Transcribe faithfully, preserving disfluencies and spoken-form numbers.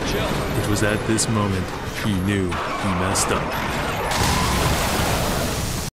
Chill. It was at this moment he knew he messed up.